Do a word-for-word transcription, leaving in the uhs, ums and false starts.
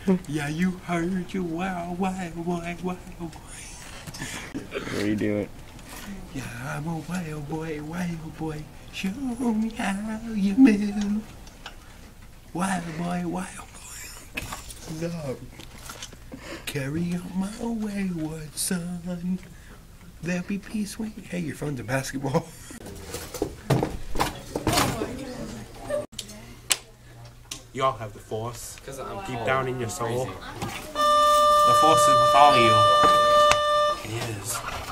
Yeah, you heard you wild, wild, wild, wild boy. What are you doing? Yeah, I'm a wild boy, wild boy. Show me how you move. Wild boy, wild boy. No. Carry on my wayward son. There'll be peace when. Hey, your phone's a basketball. You all have the force. Cause I'm deep down in your soul. Crazy. The force is with all of you. It is.